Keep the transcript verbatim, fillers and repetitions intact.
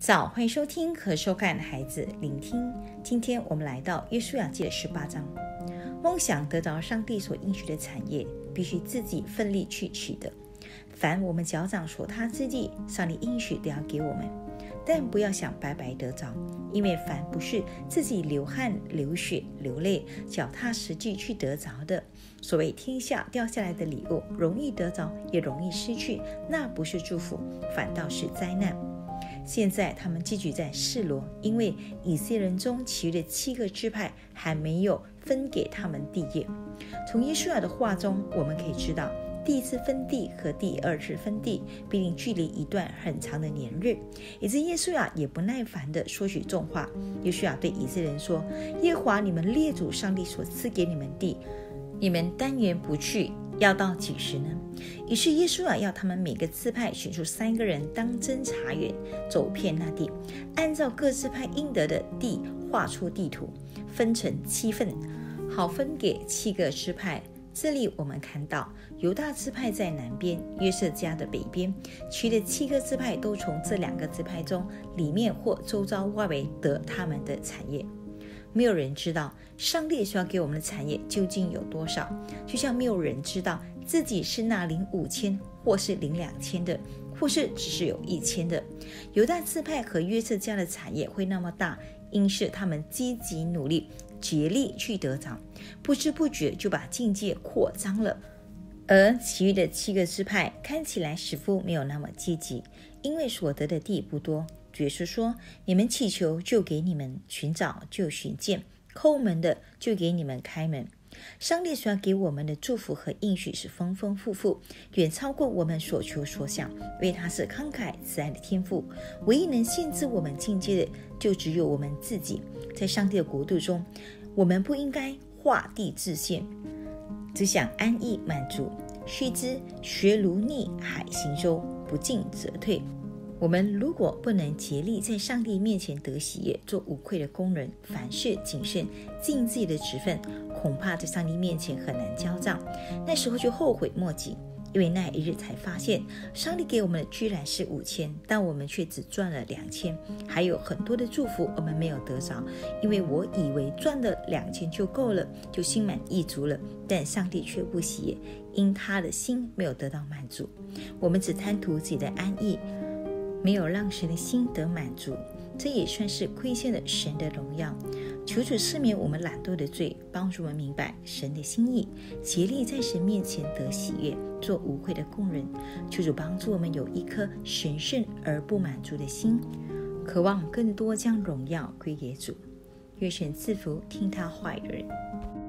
早，欢迎收听和收看孩子聆听。今天我们来到约书亚记的十八章。梦想得着上帝所应许的产业，必须自己奋力去取得。凡我们脚掌所踏之地，上帝应许都要给我们，但不要想白白得着，因为凡不是自己流汗流血流泪脚踏实地去得着的，所谓天下掉下来的礼物，容易得着也容易失去，那不是祝福，反倒是灾难。现在他们寄居在示罗，因为以色列人中其余的七个支派还没有分给他们地业。从约书亚的话中，我们可以知道，第一次分地和第二次分地必定距离一段很长的年日，以致约书亚也不耐烦地说许重话。约书亚对以色列人说：耶和华你们列祖上帝所赐给你们地，你们单言不去，要到几时呢？于是约书亚要他们每个支派选出三个人当侦查员，走遍那地，按照各支派应得的地画出地图，分成七份，好分给七个支派。这里我们看到犹大支派在南边，约瑟家的北边，其余的七个支派都从这两个支派中里面或周遭外围得他们的产业。没有人知道上帝所要给我们的产业究竟有多少，就像没有人知道自己是那领五千或是领两千的，或是只是有一千的。犹大支派和约瑟家的产业会那么大，因是他们积极努力竭力去得着，不知不觉就把境界扩张了。而其余的七个支派看起来似乎没有那么积极，因为所得的地不多。主耶稣说：你们祈求就给你们，寻找就寻见，叩门的就给你们开门。上帝所要给我们的祝福和应许是丰丰富富，远超过我们所求所想，因为他是慷慨慈爱的天父。唯一能限制我们境界的就只有我们自己。在上帝的国度中，我们不应该画地自限，只想安逸满足。须知学如逆海行舟，不进则退。我们如果不能竭力在上帝面前得喜悦，做无愧的工人，凡事谨慎，尽自己的职分，恐怕在上帝面前很难交账，那时候就后悔莫及。因为那一日才发现，上帝给我们的居然是五千，但我们却只赚了两千，还有很多的祝福我们没有得着。因为我以为赚了两千就够了，就心满意足了，但上帝却不喜悦，因他的心没有得到满足。我们只贪图自己的安逸，没有让神的心得满足，这也算是亏欠了神的荣耀。求主赦免我们懒惰的罪，帮助我们明白神的心意，竭力在神面前得喜悦，做无愧的工人。求主帮助我们有一颗神圣而不满足的心，渴望更多将荣耀归给主。愿神赐福听他话语的人。